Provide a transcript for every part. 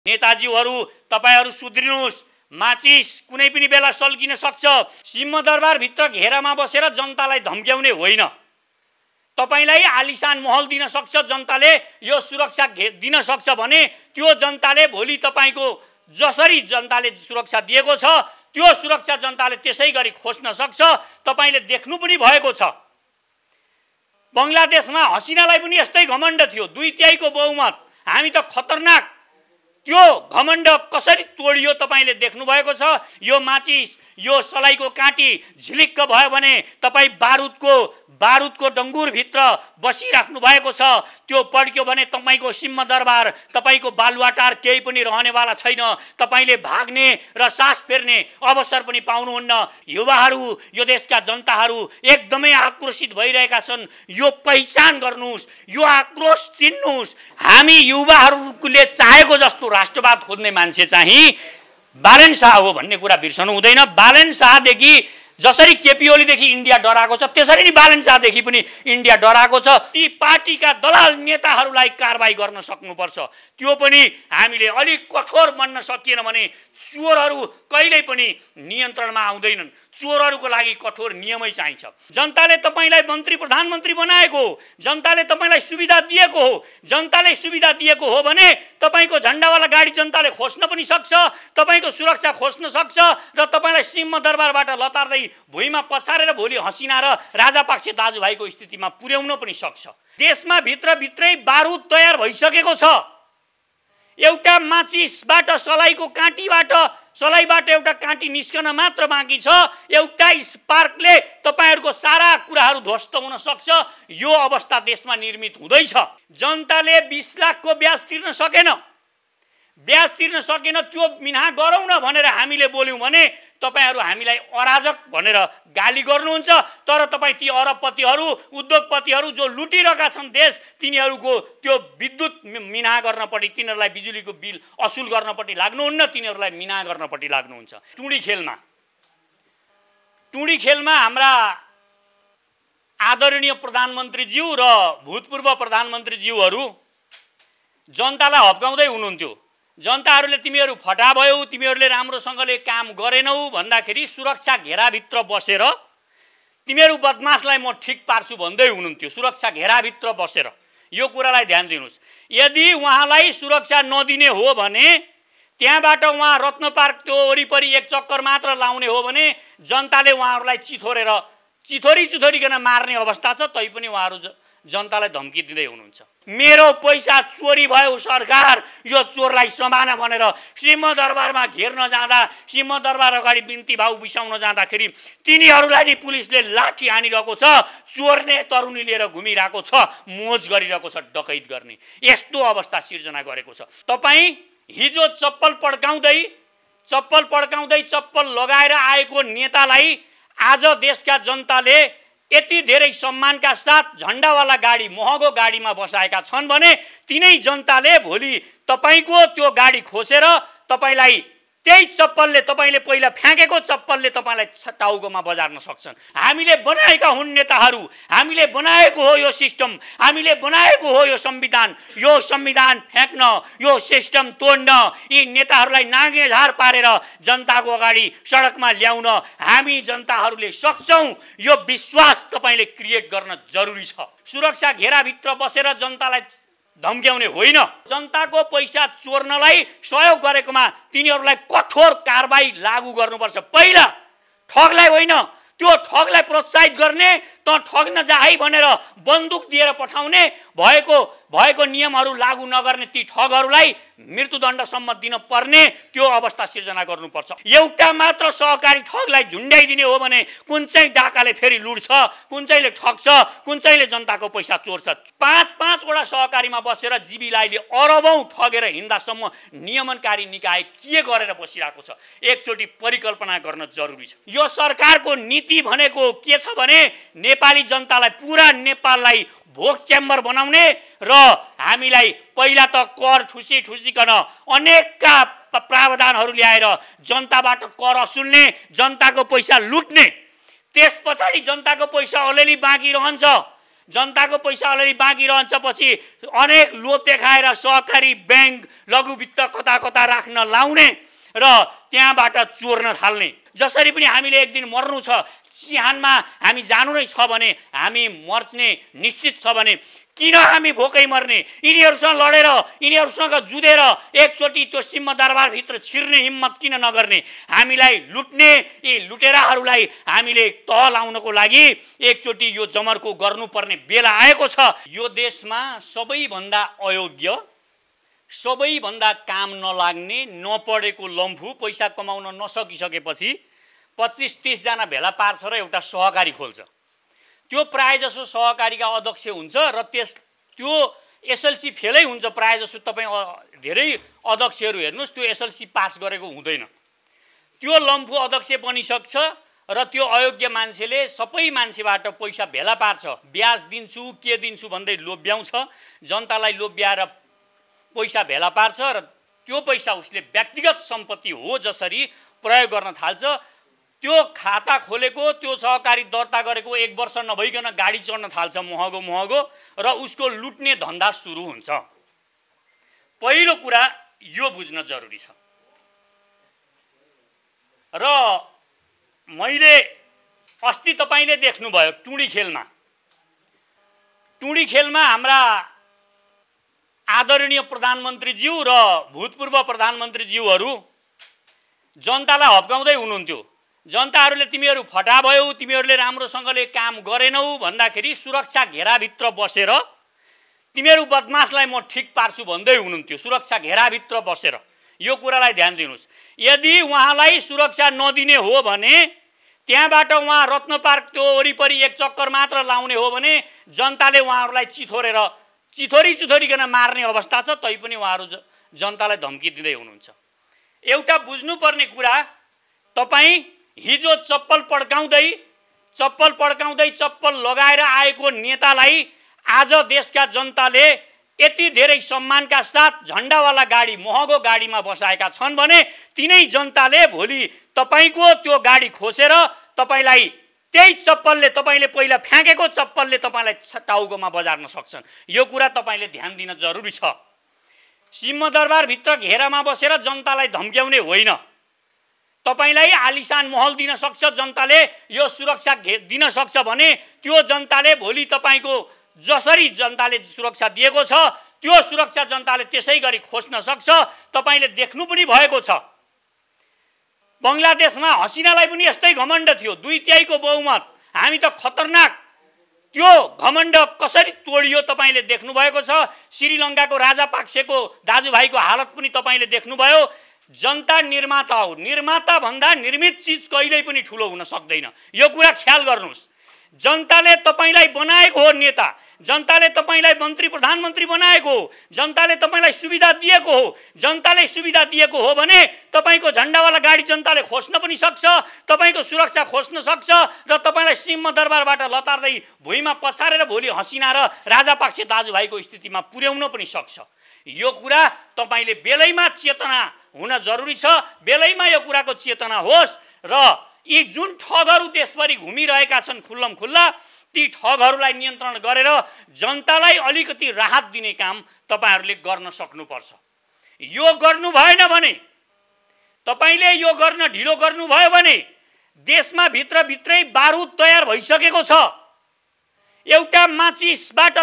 नेताजीहरू तपाईहरु सुध्रिनुस्। माचिस कुनै पनि बेला सल्किन सक्छ। सिंहदरबार भित्र घेरामा बसेर जनतालाई धम्क्याउने होइन। तपाईलाई आलिशान महल दिन सक्छ जनताले, यो सुरक्षा दिन सक्छ भने त्यो जनताले भोलि तपाईको जसरी जनताले सुरक्षा दिएको छ त्यो सुरक्षा जनताले त्यसै गरी खोज्न सक्छ। तपाईले देख्नु पनि भएको छ। बंगलादेशमा हसिनालाई पनि यस्तै घमण्ड थियो, 2/3 को बहुमत। हामी त खतरनाक। त्यो घमण्ड कसरी तोडियो तपाईले देख्नु भएको छ। यो माचिस यो सलाइको काँटी झिलिक्क भयो भने तपाई बारुदको डंगुर भित्र बसिराख्नु भएको छ। त्यो पड्क्यो भने तपाईको सिंहदरबार तपाईको बालुवाटार केही पनि रहनेवाला छैन। तपाईले भाग्ने र सास फेर्ने अवसर पनि पाउनुहुन्न। युवाहरू यो देशका जनताहरू एकदमै आक्रोशित भइरहेका छन्। यो पहिचान गर्नुस्, यो आक्रोश चिन्नुस्। हामी युवाहरूले चाहेको जस्तो राष्ट्रवाद खोज्ने मान्छे चाहिँ बालेन शाह हो भन्ने कुरा बिर्सनु हुँदैन। बालेन शाहदेखि जसरी केपी ओलीदेखि इन्डिया डराएको छ त्यसरी नै बालेन शाहदेखि पनि इन्डिया डराएको छ। ती पार्टीका दलाल नेताहरूलाई कारबाही गर्न सक्नुपर्छ। त्यो पनि हामीले अलिक कठोर बन्न सकिएन भने चोरहरू कहिल्यै पनि नियन्त्रणमा आउँदैनन्। चोरहरूको लागि कठोर नियमै चाहिन्छ। जनताले तपाईलाई मन्त्री प्रधानमन्त्री बनाएको हो, जनताले तपाईलाई सुविधा दिएको हो। जनताले सुविधा दिएको हो भने तपाईको झण्डावाला गाडी जनताले खोज्न पनि सक्छ, तपाईको सुरक्षा खोज्न सक्छ र तपाईलाई सिंहदरबारबाट लतार्दै भुइँमा पछारेर भोलि हसिना र राजापाक्ष दाजुभाइको स्थितिमा पुर्याउन पनि सक्छ। देशमा भित्रै बारुद तयार भइसकेको छ। एउटा माचिसबाट सलाइबाट एउटा काँटी निस्कन मात्र बाँकी छ। एउटा स्पार्कले तपाईहरुको सारा कुराहरू ध्वस्त हुन सक्छ। यो अवस्था देशमा निर्मित हुँदैछ। जनताले 20 लाखको ब्याज तिर्न सकेन। त्यो मिना गरौँ न भनेर हामीले बोल्यौं भने तपाईहरु हामीलाई अराजक भनेर गाली गर्नुहुन्छ। तर तपाई ती अरबपतिहरू उद्योगपतिहरू जो लुटिरहेका छन् देश, तिनीहरूको त्यो विद्युत मिना गर्नपट्टि, तिनीहरूलाई बिजुलीको बिल असुल गर्नपट्टि लाग्नुहुन्न, तिनीहरूलाई मिना गर्नपट्टि लाग्नुहुन्छ। टुडी खेलमा हाम्रा आदरणीय प्रधानमन्त्रीज्यू र भूतपूर्व प्रधानमन्त्रीज्यूहरू जनतालाई हप्काउँदै हुनुहुन्थ्यो। जनताहरूले तिमीहरू फटा भयौ, तिमीहरूले राम्रोसँगले काम गरेनौ भन्दाखेरि सुरक्षा घेराभित्र बसेर तिमीहरू बदमासलाई म ठिक पार्छु भन्दै हुनुहुन्थ्यो। सुरक्षा घेराभित्र बसेर यो कुरालाई ध्यान दिनुस्। यदि उहाँलाई सुरक्षा नदिने हो भने त्यहाँबाट उहाँ रत्न पार्क त्यो वरिपरि एक चक्कर मात्र लाउने हो भने जनताले उहाँहरूलाई चिथोरिकन मार्ने अवस्था छ। तैपनि उहाँहरू जनतालाई धम्की दिँदै हुनुहुन्छ। मेरो पैसा चोरी भयो, सरकार यो चोरलाई समाना भनेर सिंहदरबारमा घेर्न जाँदा, सिंहदरबार अगाडि बिन्ती भाउ बिसाउन जाँदाखेरि तिनीहरूलाई नि पुलिसले लाठी हानिरहेको छ। चोर्ने तरुनी लिएर घुमिरहेको छ, मोज गरिरहेको छ, डकैत गर्ने यस्तो अवस्था सिर्जना गरेको छ। तपाई हिजो चप्पल पड्काउँदै चप्पल लगाएर आएको नेतालाई आज देशका जनताले यति धेरै सम्मानका साथ झण्डावाला गाडी महँगो गाडीमा बसाएका छन् भने तिनै जनताले भोलि तपाईको त्यो गाडी खोसेर तपाईलाई त्यही चप्पलले, तपाईले पहिला फ्याँकेको चप्पलले तपाईलाई टाउकोमा बजार्न सक्छन्। हामीले बनाएका हुन् नेताहरू, हामीले बनाएको हो यो सिस्टम, हामीले बनाएको हो यो संविधान। यो संविधान फ्याँक्न, यो सिस्टम तोड्न, यी नेताहरूलाई नाङ्गेझार पारेर जनताको अगाडि सडकमा ल्याउन हामी जनताहरूले सक्छौं। यो विश्वास तपाईले क्रिएट गर्न जरुरी छ। सुरक्षा घेराभित्र बसेर जनतालाई धम्क्याउने होइन। जनताको पैसा चोर्नलाई सहयोग गरेकोमा तिनीहरूलाई कठोर कारबाही लागू गर्नुपर्छ। पहिला ठगलाई होइन, त्यो ठगलाई प्रोत्साहित गर्ने, त ठग्न जा है भनेर बन्दुक दिएर पठाउने, भएको नियमहरू लागू नगर्ने ती ठगहरूलाई मृत्युदण्डसम्म दिन पर्ने त्यो अवस्था सिर्जना गर्नुपर्छ। एउटा मात्र सहकारी ठगलाई झुन्ड्याइदिने हो भने कुन चाहिँ डाकाले फेरि लुट्छ, कुन चाहिँले ठग्छ, कुन चाहिँले जनताको पैसा चोर्छ। 5-5 वटा सहकारीमा बसेर जीबीलाईले अरबौं ठगेर हिँड्दासम्म नियमनकारी निकाय के गरेर बसिरहेको छ, एकचोटि परिकल्पना गर्न जरुरी छ। यो सरकारको नीति भनेको के छ भने नेपाली जनतालाई, पुरा नेपाललाई भोक च्याम्बर बनाउने र हामीलाई पहिला त कर ठुसीकन अनेकका प्रावधानहरू ल्याएर जनताबाट कर असुल्ने, जनताको पैसा लुट्ने, त्यसपछि जनताको पैसा अलिअलि बाँकी रहन्छ। जनताको पैसा अलरेडी बाँकी रहन्छ, पछि अनेक लोभ देखाएर सहकारी ब्याङ्क लघु वित्त कता कता राख्न लाउने र त्यहाँबाट चोर्न थाल्ने। जसरी पनि हामीले एक दिन मर्नु छ, चिहानमा हामी जानु नै छ भने, हामी मर्ने निश्चित छ भने किन हामी भोकै मर्ने? यिनीहरूसँग लडेर, यिनीहरूसँग जुधेर एकचोटि त्यो सिंहदरबारभित्र छिर्ने हिम्मत किन नगर्ने? हामीलाई लुट्ने यी लुटेराहरूलाई हामीले तह लाउनको लागि एकचोटि यो जमर्को गर्नुपर्ने बेला आएको छ। यो देशमा सबैभन्दा अयोग्य, सबैभन्दा काम नलाग्ने, नपढेको लम्फू पैसा कमाउन नसकिसकेपछि 25-30 जना भेला पार्छ र एउटा सहकारी खोल्छ। त्यो प्रायजसो सहकारीका अध्यक्ष हुन्छ र त्यो एसएलसी फेलै हुन्छ प्रायजसो। तपाईँ धेरै अध्यक्षहरू हेर्नुहोस्, त्यो एसएलसी पास गरेको हुँदैन। त्यो लम्फू अध्यक्ष बनिसक्छ र त्यो अयोग्य मान्छेले सबै मान्छेबाट पैसा भेला पार्छ। ब्याज दिन्छु के दिन्छु भन्दै लोभ्याउँछ, जनतालाई लोभ्याएर पैसा भेला पार्छ र त्यो पैसा उसले व्यक्तिगत सम्पत्ति हो जसरी प्रयोग गर्न थाल्छ। त्यो खाता खोलेको, त्यो सहकारी दर्ता गरेको 1 वर्ष नभइकन गाडी चढ्न थाल्छ महँगो महँगो र उसको लुट्ने धन्दा सुरु हुन्छ। पहिलो कुरा यो बुझ्न जरुरी छ। र मैले अस्ति तपाईले देख्नुभयो टुडी खेलमा हाम्रा आदरणीय प्रधानमन्त्रीज्यू र भूतपूर्व प्रधानमन्त्रीज्यूहरू जनतालाई हप्काउँदै हुनुहुन्थ्यो। जनताहरूले तिमीहरू फटा भयौ, तिमीहरूले राम्रोसँगले काम गरेनौ भन्दाखेरि सुरक्षा घेराभित्र बसेर तिमीहरू बदमासलाई म ठिक पार्छु भन्दै हुनुहुन्थ्यो, सुरक्षा घेराभित्र बसेर। यो कुरालाई ध्यान दिनुस्। यदि उहाँलाई सुरक्षा नदिने हो भने, त्यहाँबाट उहाँ रत्न पार्क त्यो वरिपरि एक चक्कर मात्र लाउने हो भने जनताले उहाँहरूलाई चिथोरिकन मार्ने अवस्था छ। तैपनि उहाँहरू जनतालाई धम्की दिँदै हुनुहुन्छ। एउटा बुझ्नुपर्ने कुरा, तपाईँ हिजो चप्पल पड्काउँदै चप्पल लगाएर आएको नेतालाई आज देशका जनताले यति धेरै सम्मानका साथ झन्डावाला गाडी, महँगो गाडीमा बसाएका छन् भने तिनै जनताले भोलि तपाईको त्यो गाडी खोसेर तपाईलाई त्यही चप्पलले, तपाईले पहिला फ्याँकेको चप्पलले तपाईलाई टाउकोमा बजार्न सक्छन्। यो कुरा तपाईले ध्यान दिन जरुरी छ। सिंहदरबारभित्र घेरामा बसेर जनतालाई धम्क्याउने होइन। तपाईलाई आलिशान महल दिन सक्छ जनताले, यो सुरक्षा दिन सक्छ भने त्यो जनताले भोलि तपाईको जसरी जनताले सुरक्षा दिएको छ त्यो सुरक्षा जनताले त्यसै गरी खोज्न सक्छ। तपाईले देख्नु पनि भएको छ। बंगलादेशमा हसिनालाई पनि यस्तै घमण्ड थियो, 2/3 को बहुमत। हामी त खतरनाक। त्यो घमण्ड कसरी तोडियो तपाईले देख्नु भएको छ। श्रीलङ्काको राजापाक्सेको दाजुभाइको हालत पनि तपाईले देख्नुभयो। जनता निर्माता हो, निर्माता भन्दा निर्मित चीज कहिल्यै पनि ठुलो हुन सक्दैन। यो कुरा ख्याल गर्नुस्। जनताले तपाईलाई बनाएको हो नेता, जनताले तपाईलाई मन्त्री प्रधानमन्त्री बनाएको हो, जनताले तपाईलाई सुविधा दिएको हो। जनताले सुविधा दिएको हो भने तपाईको झण्डावाला गाडी जनताले खोज्न पनि सक्छ, तपाईको सुरक्षा खोज्न सक्छ र तपाईलाई सिंहदरबारबाट लतार्दै भुइँमा पछारेर भोलि हसिना र राजापाक्से दाजुभाइको स्थितिमा पुर्याउन पनि सक्छ। यो कुरा तपाईले बेलैमा चेतना हुन जरुरी छ। बेलैमा यो कुराको चेतना होस् र यी जुन ठगहरू देशभरि घुमिरहेका छन् खुल्लम खुल्ला, ती ठगहरूलाई नियन्त्रण गरेर जनतालाई अलिकति राहत दिने काम तपाईहरूले गर्न सक्नुपर्छ। यो गर्नु भएन भने, तपाईले यो गर्न ढिलो गर्नुभयो भने देशमा भित्रै बारुद तयार भइसकेको छ। एउटा माचिसबाट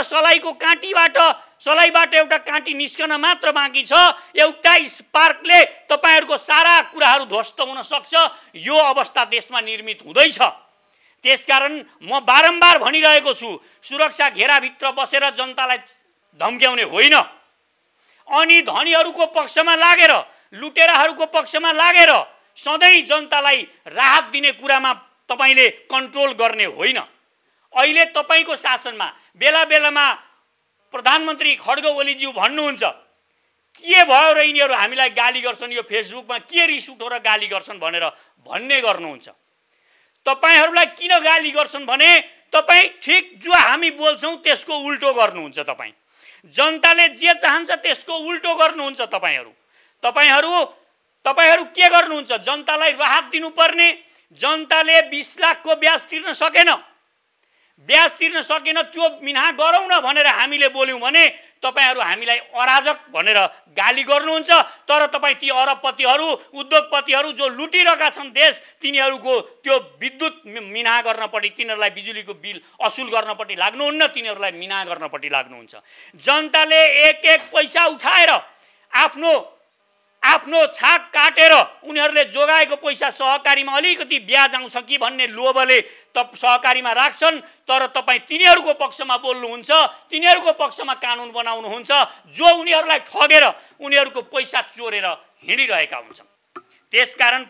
सलाइबाट एउटा काँटी निस्कन मात्र बाँकी छ। एउटा स्पार्कले तपाईहरुको सारा कुराहरू ध्वस्त हुन सक्छ। यो अवस्था देशमा निर्मित हुँदैछ। त्यसकारण म बारम्बार भनिरहेको छु, सुरक्षा घेराभित्र बसेर जनतालाई धम्क्याउने होइन। अनि धनीहरूको पक्षमा लागेर, लुटेराहरूको पक्षमा लागेर सधैँ जनतालाई राहत दिने कुरामा तपाईले कन्ट्रोल गर्ने होइन। अहिले तपाईको शासनमा बेला बेलामा प्रधानमन्त्री खड्ग ओलीज्यू भन्नुहुन्छ, के भयो र यिनीहरू हामीलाई गाली गर्छन्, यो फेसबुकमा के रिस उठो र गाली गर्छन् भनेर भन्ने गर्नुहुन्छ। तपाईहरुलाई किन गाली गर्छन् भने तपाई ठिक जो हामी बोल्छौं त्यसको उल्टो गर्नुहुन्छ। तपाई जनताले जे चाहन्छ त्यसको उल्टो गर्नुहुन्छ। तपाईहरु के गर्नुहुन्छ? जनतालाई राहत दिनुपर्ने, जनताले 20 लाखको ब्याज तिर्न सकेन, ब्याज तिर्न सकेन त्यो मिना गरौँ न भनेर हामीले बोल्यौँ भने तपाईहरू हामीलाई अराजक भनेर गाली गर्नुहुन्छ। तर तपाईँ ती अरबपतिहरू उद्योगपतिहरू जो लुटिरहेका छन् देश, तिनीहरूको त्यो विद्युत मिना गर्नपट्टि, तिनीहरूलाई बिजुलीको बिल असुल गर्नपट्टि लाग्नुहुन्न, तिनीहरूलाई मिना गर्नपट्टि लाग्नुहुन्छ। जनताले एक एक पैसा उठाएर आफ्नो छाक काटेर उनीहरूले जोगाएको पैसा सहकारीमा अलिकति ब्याज आउँछ कि भन्ने लोभले सहकारीमा राख्छन्। तर तपाईँ तिनीहरूको पक्षमा बोल्नुहुन्छ, तिनीहरूको पक्षमा कानुन बनाउनुहुन्छ जो उनीहरूलाई ठगेर उनीहरूको पैसा चोरेर हिँडिरहेका हुन्छन्। त्यसकारण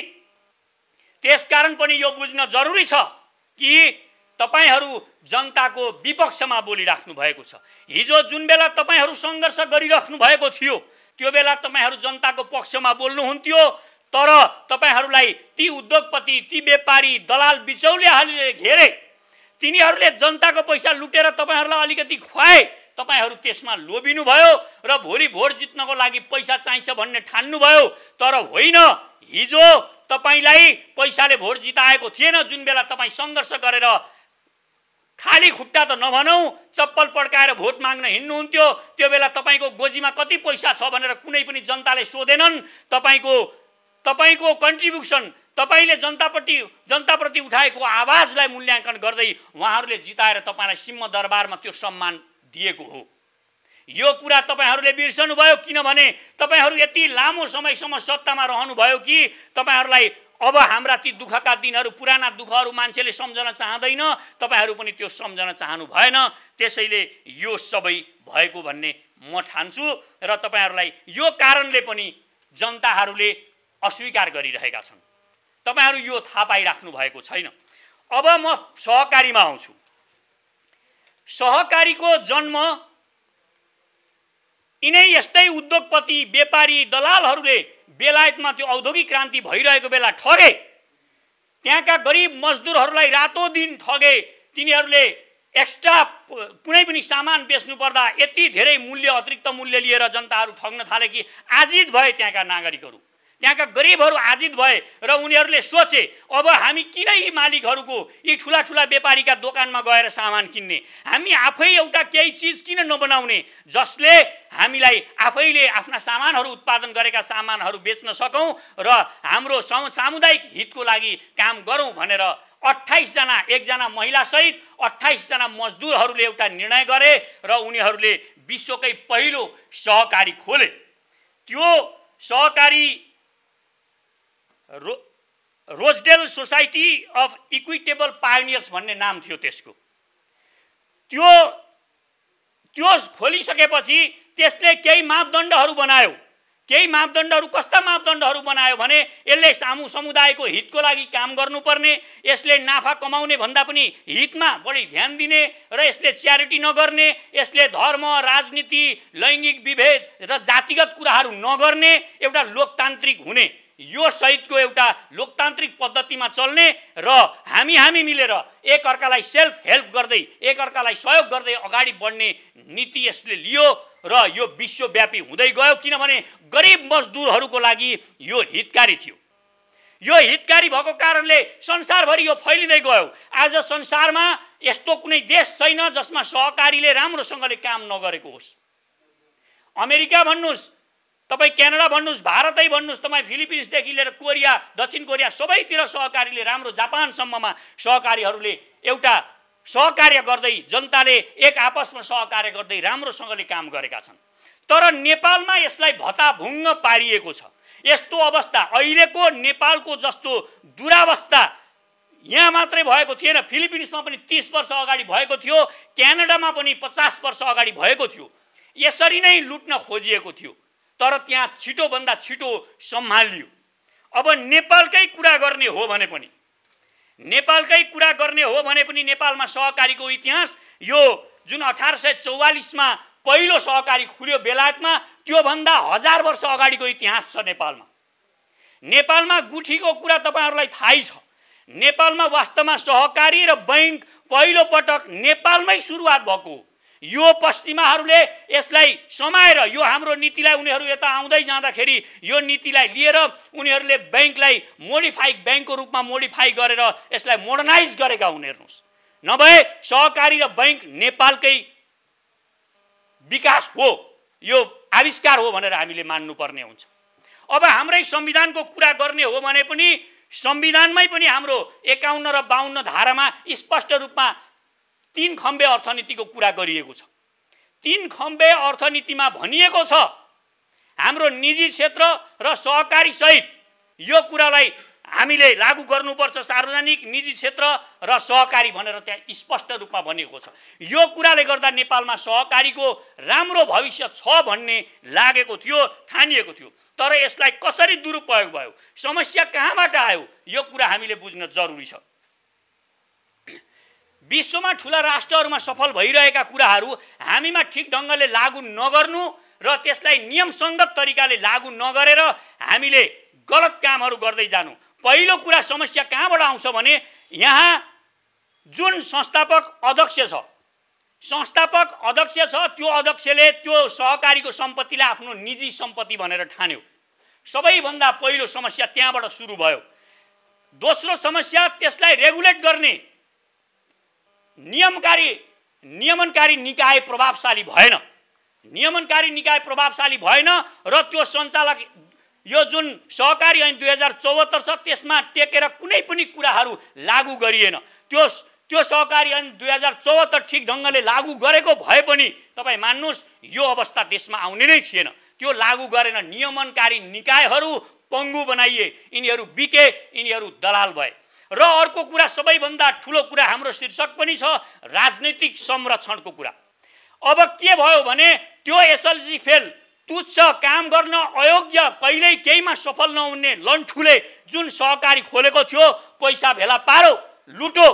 पनि यो बुझ्न जरुरी छ कि तपाईहरू जनताको विपक्षमा बोलिराख्नु भएको छ। हिजो जुन बेला तपाईहरू सङ्घर्ष गरिराख्नु भएको थियो त्यो बेला तपाईहरू जनताको पक्षमा बोल्नुहुन्थ्यो। तर तपाईहरूलाई ती उद्योगपति, ती व्यापारी, दलाल, बिचौलियाहरूले घेरे, तिनीहरूले जनताको पैसा लुटेर तपाईहरूलाई अलिकति खुवाए, तपाईहरू त्यसमा लोभिनु भयो र भोलि भोट जित्नको लागि पैसा चाहिन्छ भन्ने ठान्नुभयो। तर होइन, हिजो तपाईलाई पैसाले भोट जिताएको थिएन। जुन बेला तपाईँ सङ्घर्ष गरेर खाली खुट्टा त नभनौँ चप्पल पड्काएर भोट माग्न हिँड्नुहुन्थ्यो, त्यो बेला तपाईँको गोजीमा कति पैसा छ भनेर कुनै पनि जनताले सोधेनन्। तपाईँको कन्ट्रिब्युसन, तपाईँले जनताप्रति उठाएको आवाजलाई मूल्याङ्कन गर्दै उहाँहरूले जिताएर तपाईँलाई सिंहदरबारमा त्यो सम्मान दिएको हो। यो कुरा तपाईहरूले बिर्सनुभयो, किनभने तपाईहरू यति लामो समयसम्म सत्तामा रहनुभयो कि तपाईहरूलाई अब हाम्रा ती दुःखका दिनहरू, पुराना दुःखहरू मान्छेले सम्झन चाहँदैन, तपाईहरू पनि त्यो सम्झन चाहनु भएन। त्यसैले यो सबै भएको भन्ने म ठान्छु र तपाईहरूलाई यो कारणले पनि जनताहरूले अस्वीकार गरिरहेका छन्। तपाईहरू यो थाहा पाइराख्नु भएको छैन। अब म सहकारीमा आउँछु। सहकारीको जन्म यिनै यस्तै उद्योगपति, व्यापारी, दलालहरूले बेलायतमा त्यो औद्योगिक क्रान्ति भइरहेको बेला ठगे। त्यहाँका गरिब मजदुरहरूलाई रातों दिन ठगे। तिनीहरूले एक्स्ट्रा कुनै पनि सामान बेच्नु पर्दा यति धेरै मूल्य, अतिरिक्त मूल्य लिएर जनताहरू ठग्न थाले कि आजित भए त्यहाँका नागरिकहरू, त्यहाँका गरिबहरू आजित भए र उनीहरूले सोचे अब हामी किन यी मालिकहरूको, यी ठुला ठुला व्यापारीका दोकानमा गएर सामान किन्ने, हामी आफै एउटा केही चिज किन नबनाउने जसले हामीलाई आफैले आफ्ना सामानहरू उत्पादन गरेका सामानहरू बेच्न सकौँ र हाम्रो सामुदायिक हितको लागि काम गरौँ भनेर 28 जना, एकजना महिलासहित 28 जना मजदुरहरूले एउटा निर्णय गरे र उनीहरूले विश्वकै पहिलो सहकारी खोले। त्यो सहकारी Rochdale society of equitable pioneers भन्ने नाम थियो त्यसको। त्यो खोलिसकेपछि त्यसले केही मापदण्डहरू बनायो। केही मापदण्डहरू, कस्ता मापदण्डहरू बनायो भने यसले समुदायको हितको लागि काम गर्नुपर्ने, यसले नाफा कमाउने भन्दा पनि हितमा बढी ध्यान दिने र यसले च्यारिटी नगर्ने, यसले धर्म, राजनीति, लैङ्गिक विभेद र जातिगत कुराहरू नगर्ने, एउटा लोकतान्त्रिक हुने, यो सहितको एउटा लोकतान्त्रिक पद्धतिमा चल्ने र हामी मिलेर एकअर्कालाई सेल्फ हेल्प गर्दै, एकअर्कालाई सहयोग गर्दै अगाडि बढ्ने नीति यसले लियो र यो विश्वव्यापी हुँदै गयो। किनभने गरिब मजदुरहरूको लागि यो हितकारी थियो। यो हितकारी भएको कारणले संसारभरि यो फैलिँदै गयो। आज संसारमा यस्तो कुनै देश छैन जसमा सहकारीले राम्रोसँगले काम नगरेको होस्। अमेरिका भन्नुहोस्, तपाईँ क्यानाडा भन्नुहोस्, भारतै भन्नुहोस्, तपाईँ फिलिपिन्सदेखि लिएर कोरिया, दक्षिण कोरिया सबैतिर सहकारीले राम्रो, जापानसम्ममा सहकारीहरूले एउटा सहकार्य गर्दै, जनताले एक आपसमा सहकार्य गर्दै राम्रोसँगले काम गरेका छन्। तर नेपालमा यसलाई भताभुङ्ग पारिएको छ। यस्तो अवस्था अहिलेको नेपालको जस्तो दुरावस्था यहाँ मात्रै भएको थिएन, फिलिपिन्समा पनि 30 वर्ष अगाडि भएको थियो, क्यानाडामा पनि 50 वर्ष अगाडि भएको थियो। यसरी नै लुट्न खोजिएको थियो, तर त्यहाँ छिटोभन्दा छिटो सम्हालियो। अब नेपालकै कुरा गर्ने हो भने पनि नेपालमा सहकारीको इतिहास, यो जुन 1844 मा पहिलो सहकारी खुल्यो बेलायतमा, त्योभन्दा 1000 वर्ष अगाडिको इतिहास छ नेपालमा। नेपालमा गुठीको कुरा तपाईहरुलाई थाहै छ। नेपालमा वास्तवमा सहकारी र बैंक पहिलो पटक नेपालमै सुरुवात भएको। यो पश्चिमाहरूले यसलाई समाएर यो हाम्रो नीतिलाई उनीहरू यता आउँदै जाँदाखेरि यो नीतिलाई लिएर उनीहरूले बैंकलाई मोडिफाई, बैंकको रूपमा मोडिफाई गरेर यसलाई मोडर्नाइज गरेका हुन्। हेर्नुस्, नभए सहकारी र बैंक नेपालकै विकास हो, यो आविष्कार हो भनेर हामीले मान्नुपर्ने हुन्छ। अब हाम्रै संविधानको कुरा गर्ने हो भने पनि संविधानमै पनि हाम्रो 51 र 52 धारामा स्पष्ट रूपमा 3 खम्बे अर्थनीतिको कुरा गरिएको छ। 3 खम्बे अर्थनीतिमा भनिएको छ हाम्रो निजी क्षेत्र र सहकारी सहित यो कुरालाई हामीले लागू गर्नुपर्छ, सार्वजनिक निजी क्षेत्र र सहकारी भनेर त्यहाँ स्पष्ट रूपमा भनिएको छ। यो कुराले गर्दा नेपालमा सहकारीको राम्रो भविष्य छ भन्ने लागेको थियो, ठानिएको थियो। तर यसलाई कसरी दुरुपयोग भयो, समस्या कहाँबाट आयो, यो कुरा हामीले बुझ्न जरुरी छ। विश्वमा ठुला राष्ट्रहरूमा सफल भइरहेका कुराहरू हामीमा ठिक ढङ्गले लागू नगर्नु र त्यसलाई नियमसङ्गत तरिकाले लागू नगरेर हामीले गलत कामहरू गर्दै जानु। पहिलो कुरा समस्या कहाँबाट आउँछ भने यहाँ जुन संस्थापक अध्यक्ष छ, त्यो अध्यक्षले त्यो सहकारीको सम्पत्तिलाई आफ्नो निजी सम्पत्ति भनेर ठान्यो। सबैभन्दा पहिलो समस्या त्यहाँबाट सुरु भयो। दोस्रो समस्या त्यसलाई रेगुलेट गर्ने नियमनकारी निकाय प्रभावशाली भएन। नियमनकारी निकाय प्रभावशाली भएन र त्यो सञ्चालक यो जुन सहकारी ऐन 2074 छ त्यसमा टेकेर कुनै पनि कुराहरू लागू गरिएन। त्यो सहकारी ऐन 2074 ठिक ढङ्गले लागू गरेको भए पनि तपाईँ मान्नुहोस् यो अवस्था देशमा आउने नै थिएन। त्यो लागू गरेन। नियमनकारी निकायहरू पङ्गु बनाइए, यिनीहरू बिके, यिनीहरू दलाल भए। र अर्को कुरा, सबैभन्दा ठुलो कुरा हाम्रो शीर्षक पनि छ राजनैतिक संरक्षणको कुरा। अब के भयो भने त्यो एसएलजी फेल, तुच्छ, काम गर्न अयोग्य, कहिल्यै केहीमा सफल नहुने लन्ठुले जुन सहकारी खोलेको थियो पैसा भेला पारो, लुटो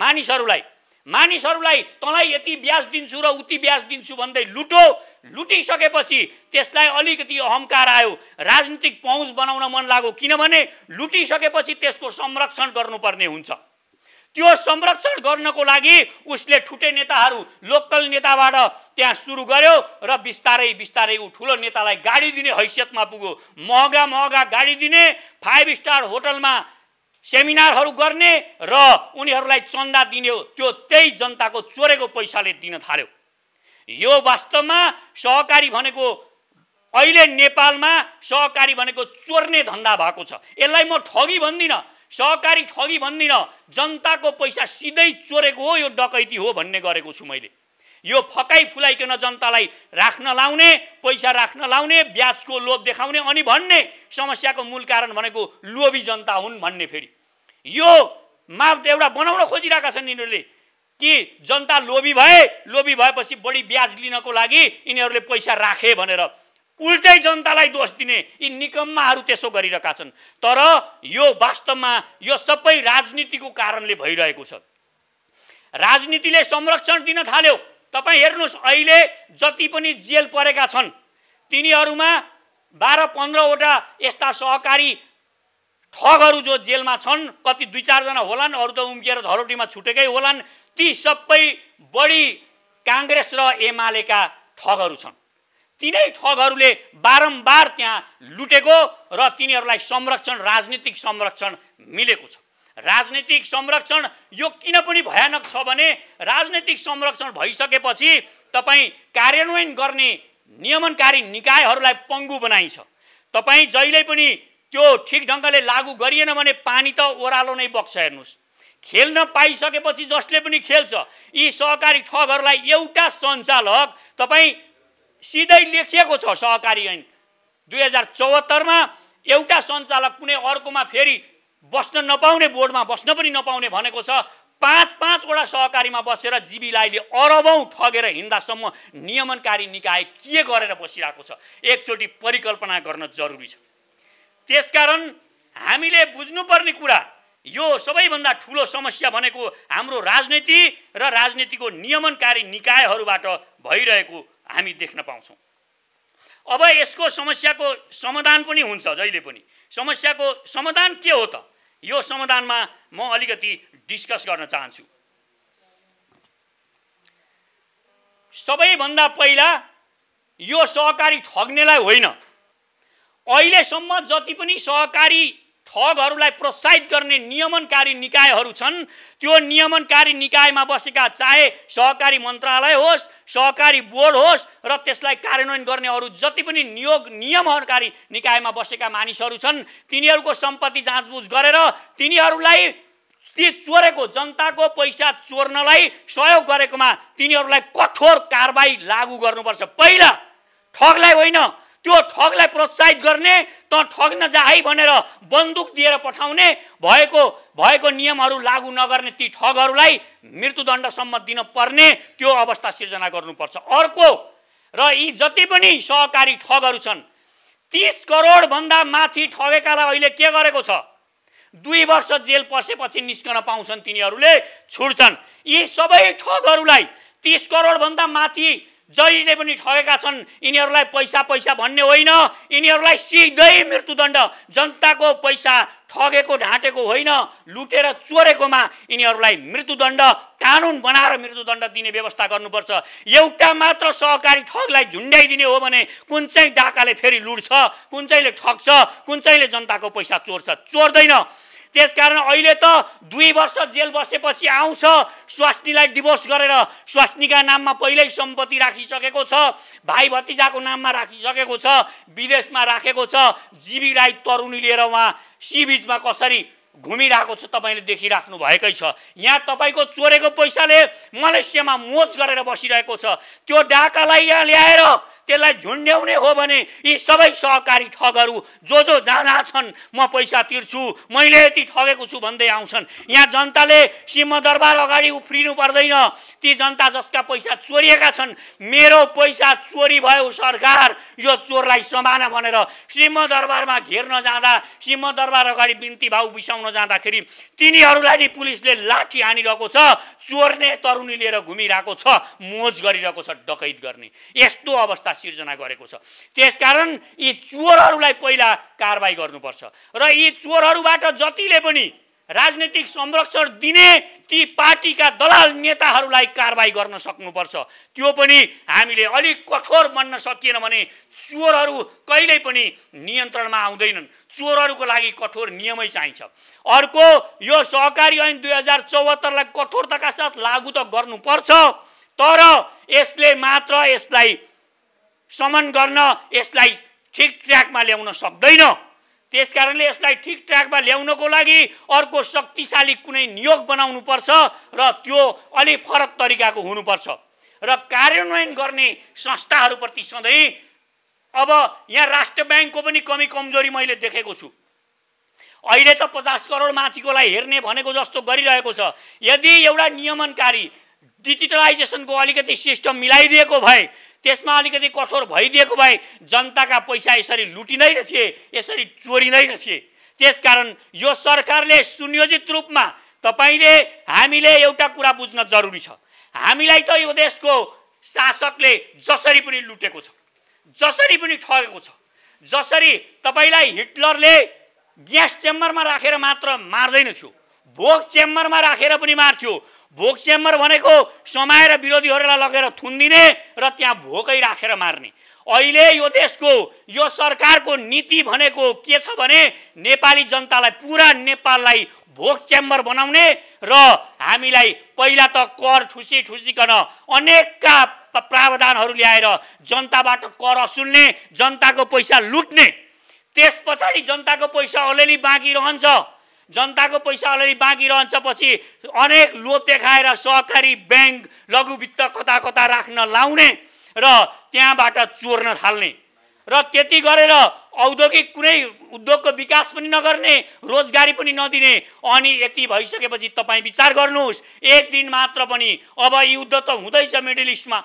मानिसहरूलाई तँलाई यति ब्याज दिन्छु र उति ब्याज दिन्छु भन्दै लुटिसकेपछि त्यसलाई अलिकति अहङ्कार आयो, राजनीतिक पहुँच बनाउन मन लाग्यो। किनभने लुटिसकेपछि त्यसको संरक्षण गर्नुपर्ने हुन्छ। त्यो संरक्षण गर्नको लागि उसले ठुटे नेताहरू, लोकल नेताबाट त्यहाँ सुरु गर्यो र बिस्तारै बिस्तारै ऊ ठुलो नेतालाई गाडी दिने हैसियतमा पुग्यो। महँगा गाडी दिने, 5 स्टार होटलमा सेमिनारहरू गर्ने र उनीहरूलाई चन्दा दिने, त्यो त्यही जनताको चोरेको पैसाले दिन थाल्यो। यो वास्तवमा सहकारी भनेको अहिले नेपालमा सहकारी भनेको चोर्ने धन्दा भएको छ। यसलाई म ठगी भन्दिनँ, सहकारी ठगी भन्दिनँ, जनताको पैसा सिधै चोरेको हो, यो डकैती हो भन्ने गरेको छु मैले। यो फकाइ फुलाइकन जनतालाई राख्न लाउने, पैसा राख्न लाउने, ब्याजको लोभ देखाउने अनि भन्ने समस्याको मूल कारण भनेको लोभी जनता हुन् भन्ने। फेरि यो माप एउटा बनाउन खोजिरहेका छन् यिनीहरूले कि जनता लोभी भएपछि बढी ब्याज लिनको लागि यिनीहरूले पैसा राखे भनेर उल्टै जनतालाई दोष दिने यी निकम्माहरू त्यसो गरिरहेका छन्। तर यो वास्तवमा यो सबै राजनीतिको कारणले भइरहेको छ। राजनीतिले संरक्षण दिन थाल्यो। तपाईँ हेर्नुहोस् अहिले जति पनि जेल परेका छन् तिनीहरूमा 12-15 वटा यस्ता सहकारी ठगहरू जो जेलमा छन्, कति 2-4 जना होलान्, अरू त उम्किएर धरोटीमा छुटेकै होलान्। ती सबै बढी काङ्ग्रेस र एमालेका ठगहरू छन्। तिनै ठगहरूले बारम्बार त्यहाँ लुटेको र तिनीहरूलाई संरक्षण, राजनीतिक संरक्षण मिलेको छ। राजनीतिक संरक्षण यो किन पनि भयानक छ भने राजनीतिक संरक्षण भइसकेपछि तपाईँ कार्यान्वयन गर्ने नियमनकारी निकायहरूलाई पङ्गु बनाइन्छ। तपाईँ जहिले पनि त्यो ठिक ढङ्गले लागू गरिएन भने पानी त ओह्रालो नै बग्छ। हेर्नुहोस्, खेल्न पाइसकेपछि जसले पनि खेल्छ। यी सहकारी ठगहरूलाई एउटा सञ्चालक, तपाईँ सिधै लेखिएको छ सहकारी ऐन 2074 मा एउटा सञ्चालक कुनै अर्कोमा फेरि बस्न नपाउने, बोर्डमा बस्न पनि नपाउने भनेको छ। 5-5 वटा सहकारीमा बसेर जीवीलाई अरबौं ठगेर हिँड्दासम्म नियमनकारी निकाय के गरेर बसिरहेको छ, एकचोटि परिकल्पना गर्न जरुरी छ। त्यसकारण हामीले बुझ्नुपर्ने कुरा यो सबैभन्दा ठुलो समस्या भनेको हाम्रो राजनीति र राजनीतिको नियमनकारी निकायहरूबाट भइरहेको हामी देख्न पाउँछौँ। अब यसको समस्याको समाधान पनि हुन्छ। जहिले पनि समस्याको समाधान के हो त, यो समाधानमा म अलिकति डिस्कस गर्न चाहन्छु। सबैभन्दा पहिला यो सहकारी ठग्नेलाई होइन, अहिलेसम्म जति पनि सहकारी ठगहरूलाई प्रोत्साहित गर्ने नियमनकारी निकायहरू छन्। त्यो नियमनकारी निकायमा बसेका चाहे सहकारी मन्त्रालय होस्, सहकारी बोर्ड होस् र त्यसलाई कार्यान्वयन गर्ने अरू जति पनि नियमनकारी निकायमा बसेका मानिसहरू छन्, तिनीहरूको सम्पत्ति जाँचबुझ गरेर तिनीहरूलाई ती चोरेको जनताको पैसा चोर्नलाई सहयोग गरेकोमा तिनीहरूलाई कठोर कारबाही लागू गर्नुपर्छ। पहिला ठगलाई होइन, त्यो ठगलाई प्रोत्साहित गर्ने, त ठग्न जा है भनेर बन्दुक दिएर पठाउने, भएको नियमहरू लागू नगर्ने ती ठगहरूलाई मृत्युदण्डसम्म दिन पर्ने त्यो अवस्था सिर्जना गर्नुपर्छ। अर्को, र यी जति पनि सहकारी ठगहरू छन् 30 करोडभन्दा माथि ठगेकालाई अहिले के गरेको छ? 2 वर्ष जेल पसेपछि निस्कन पाउँछन्, तिनीहरूले छुट्छन्। यी सबै ठगहरूलाई 30 करोडभन्दा माथि जहिले पनि ठगेका छन्, यिनीहरूलाई पैसा भन्ने होइन, यिनीहरूलाई सिधै मृत्युदण्ड, जनताको पैसा ठगेको ढाँटेको होइन, लुटेर चोरेकोमा यिनीहरूलाई मृत्युदण्ड, कानुन बनाएर मृत्युदण्ड दिने व्यवस्था गर्नुपर्छ। एउटा मात्र सहकारी ठगलाई झुन्ड्याइदिने हो भने कुन चाहिँ डाकाले फेरि लुट्छ, कुन चाहिँले ठग्छ, कुन चाहिँले जनताको पैसा चोर्छ? चोर्दैन। त्यसकारण अहिले त 2 वर्ष जेल बसेपछि आउँछ, स्वास्नीलाई डिभोर्स गरेर स्वास्नीका नाममा पहिल्यै सम्पत्ति राखिसकेको छ, भाइ भतिजाको नाममा राखिसकेको छ, विदेशमा राखेको छ, जीवी राई तरुनी लिएर उहाँ सी बीचमा कसरी घुमिरहेको छ तपाईँले देखिराख्नु भएकै छ। यहाँ तपाईँको चोरेको पैसाले मलेसियामा मोज गरेर बसिरहेको छ। त्यो डाकालाई यहाँ ल्याएर त्यसलाई झुन्ड्याउने हो भने यी सबै सहकारी ठगहरू जो जहाँ छन्, म पैसा तिर्छु, मैले यति ठगेको छु भन्दै आउँछन्। यहाँ जनताले सिंहदरबार अगाडि उफ्रिनु पर्दैन। ती जनता जसका पैसा चोरिएका छन्, मेरो पैसा चोरी भयो सरकार, यो चोरलाई समाना भनेर सिंहदरबारमा घेर्न जाँदा, सिंहदरबार अगाडि बिन्ती भाउ बिसाउन जाँदाखेरि तिनीहरूलाई नि पुलिसले लाठी हानिरहेको छ, चोर्ने तरुनी लिएर घुमिरहेको छ, मोज गरिरहेको छ, डकैत गर्ने, यस्तो अवस्था सिर्जना गरेको छ। त्यसकारण यी चोरहरूलाई पहिला कारबाही गर्नुपर्छ र यी चोरहरूबाट जतिले पनि राजनीतिक संरक्षण दिने ती पार्टीका दलाल नेताहरूलाई कारबाही गर्न सक्नुपर्छ। त्यो पनि हामीले अलिक कठोर बन्न सकिएन भने चोरहरू कहिल्यै पनि नियन्त्रणमा आउँदैनन्। चोरहरूको लागि कठोर नियमै चाहिन्छ। अर्को, यो सहकारी ऐन 2074लाई कठोरताका साथ लागू त गर्नुपर्छ, तर यसले मात्र यसलाई समन गर्न, यसलाई ठिक ट्र्याकमा ल्याउन सक्दैन। त्यसकारणले यसलाई ठिक ट्र्याकमा ल्याउनको लागि अर्को शक्तिशाली कुनै नियोग बनाउनुपर्छ र त्यो अलि फरक तरिकाको हुनुपर्छ र कार्यान्वयन गर्ने संस्थाहरूप्रति सधैँ अब यहाँ राष्ट्र ब्याङ्कको पनि कमी कमजोरी मैले देखेको छु। अहिले त 50 करोड माथिकोलाई हेर्ने भनेको जस्तो गरिरहेको छ। यदि एउटा नियमनकारी डिजिटलाइजेसनको अलिकति सिस्टम मिलाइदिएको भए, त्यसमा अलिकति कठोर भइदिएको भए जनताका पैसा यसरी लुटिँदैन थिए, यसरी चोरिँदैन थिए। त्यसकारण यो सरकारले सुनियोजित रूपमा, हामीले एउटा कुरा बुझ्न जरुरी छ, हामीलाई त यो देशको शासकले जसरी पनि लुटेको छ, जसरी पनि ठगेको छ। जसरी तपाईलाई हिटलरले ग्यास चेम्बरमा राखेर मात्र मार्दैन थियो, भोक चेम्बरमा राखेर पनि मार्थ्यो। भोक चेम्बर भनेको समाएर विरोधीहरूलाई लगेर थुनिदिने र त्यहाँ भोकै राखेर मार्ने। अहिले यो देशको, यो सरकारको नीति भनेको के छ भने नेपाली जनतालाई, पुरा नेपाललाई भोक चेम्बर बनाउने र हामीलाई पहिला त कर ठुसिकन अनेकका प्रावधानहरू ल्याएर जनताबाट कर असुल्ने, जनताको पैसा लुट्ने, त्यस पछाडि जनताको पैसा अलिअलि बाँकी रहन्छ, जनताको पैसा अलिअलि बाँकी रहन्छ, पछि अनेक लोभ देखाएर सहकारी ब्याङ्क, लघु वित्त कता कता राख्न लाउने र त्यहाँबाट चोर्न थाल्ने र त्यति गरेर औद्योगिक कुनै उद्योगको विकास पनि नगर्ने, रोजगारी पनि नदिने। अनि यति भइसकेपछि तपाईँ विचार गर्नुहोस्, एक दिन मात्र पनि अब युद्ध त हुँदैछ मिडल इस्टमा,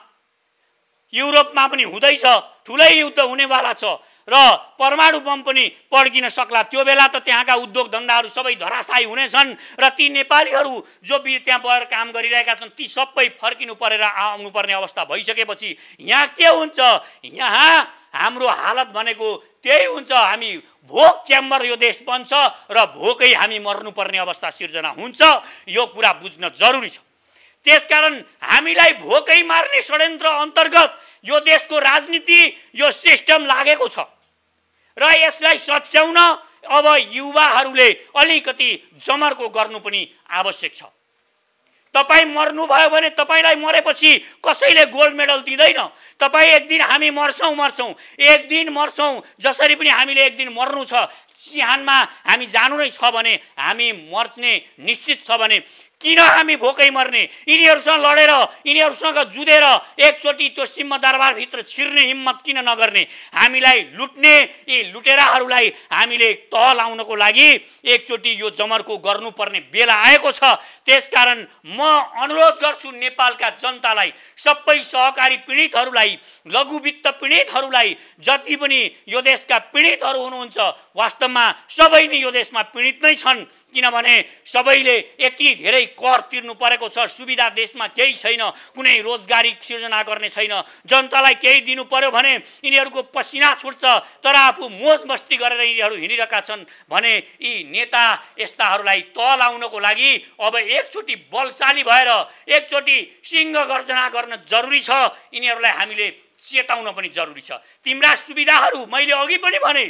युरोपमा पनि हुँदैछ, ठुलै युद्ध हुनेवाला छ र परमाणु बम पनि पड्किन सक्ला। त्यो बेला त त्यहाँका उद्योग धन्दाहरू सबै धराशायी हुनेछन् र ती नेपालीहरू जो त्यहाँ गएर काम गरिरहेका छन् ती सबै फर्किनु परेर आउनुपर्ने अवस्था भइसकेपछि यहाँ के हुन्छ? यहाँ हाम्रो हालत भनेको त्यही हुन्छ, हामी भोक चेम्बर यो देश बन्छ र भोकै हामी मर्नुपर्ने अवस्था सिर्जना हुन्छ। यो कुरा बुझ्न जरुरी छ। त्यसकारण हामीलाई भोकै मार्ने षड्यन्त्र अन्तर्गत यो देशको राजनीति, यो सिस्टम लागेको छ र यसलाई सच्याउन अब युवाहरूले अलिकति जमर्को गर्नु पनि आवश्यक छ। तपाईँ मर्नुभयो भने तपाईँलाई मरेपछि कसैले गोल्ड मेडल दिँदैन। तपाईँ एक दिन हामी मर्छौँ, एक दिन मर्छौँ, जसरी पनि हामीले एक दिन मर्नु छ। चिहानमा हामी जानु नै छ भने, हामी मर्ने निश्चित छ भने किन हामी भोकै मर्ने? यिनीहरूसँग लडेर, यिनीहरूसँग जुधेर एकचोटि त्यो सिंह दरबारभित्र छिर्ने हिम्मत किन नगर्ने? हामीलाई लुट्ने यी लुटेराहरूलाई हामीले तह लाउनको लागि एकचोटि यो जमर्को गर्नुपर्ने बेला आएको छ। त्यसकारण म अनुरोध गर्छु नेपालका जनतालाई, सबै सहकारी पीडितहरूलाई, लघु वित्त पीडितहरूलाई, जति पनि यो देशका पीडितहरू हुनुहुन्छ, वास्तवमा सबै नै यो देशमा पीडित नै छन्। किनभने सबैले यति धेरै कर तिर्नु परेको छ, सुविधा देशमा केही छैन, कुनै रोजगारी सिर्जना गर्ने छैन, जनतालाई केही दिनु पर्यो भने यिनीहरूको पसिना छुट्छ, तर आफू मोज मस्ती गरेर यिनीहरू हिँडिरहेका छन् भने यी नेता यस्ताहरूलाई तह लाउनको लागि अब एकचोटि बलशाली भएर एकचोटि सिंह गर्जना गर्न जरुरी छ। यिनीहरूलाई हामीले चेताउन पनि जरुरी छ। तिम्रा सुविधाहरू मैले अघि पनि भने,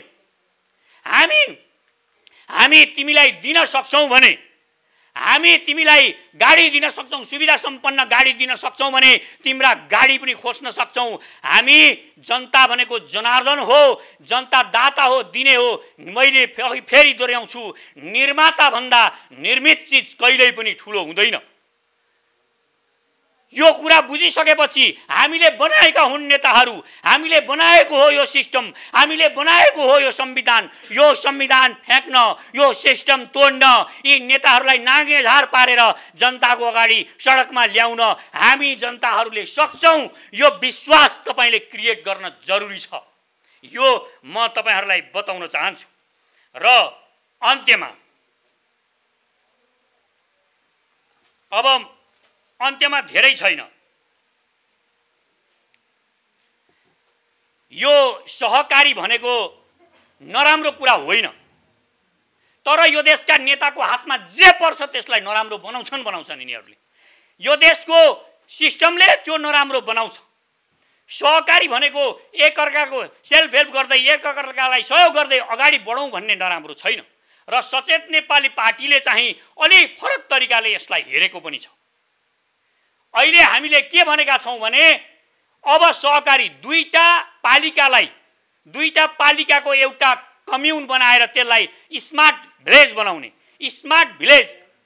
हामी तिमीलाई दिन सक्छौँ भने, हामी तिमीलाई गाडी दिन सक्छौँ, सुविधा सम्पन्न गाडी दिन सक्छौँ भने तिम्रा गाडी पनि खोज्न सक्छौँ। हामी जनता भनेको जनार्दन हो, जनता दाता हो, दिने हो। मैले फेरि दोहोऱ्याउँछु, निर्माता भन्दा निर्मित चिज कहिल्यै पनि ठुलो हुँदैन। यो कुरा बुझिसकेपछि हामीले बनाएका हुन् नेताहरू, हामीले बनाएको हो यो सिस्टम, हामीले बनाएको हो यो संविधान फ्याँक्न, यो सिस्टम तोड्न, यी नेताहरूलाई नाङ्गे झार पारेर जनताको अगाडि सडकमा ल्याउन हामी जनताहरूले सक्छौँ। यो विश्वास तपाईँले क्रिएट गर्न जरुरी छ। यो म तपाईँहरूलाई बताउन चाहन्छु। र अन्त्यमा धेरै छैन। यो सहकारी भनेको नराम्रो कुरा होइन, तर यो देशका नेताको हातमा जे पर्छ त्यसलाई नराम्रो बनाउँछन् यिनीहरूले। यो देशको सिस्टमले त्यो नराम्रो बनाउँछ। सहकारी भनेको एकअर्काको सेल्फ हेल्प गर्दै, एकअर्कालाई सहयोग गर्दै अगाडि बढौँ भन्ने नराम्रो छैन। र सचेत नेपाली पार्टीले चाहिँ अलिक फरक तरिकाले यसलाई हेरेको पनि छ। अहिले हामीले के भनेका छौँ भने अब सहकारी दुईटा पालिकाको एउटा कम्युन बनाएर त्यसलाई स्मार्ट भिलेज बनाउने। स्मार्ट भिलेज,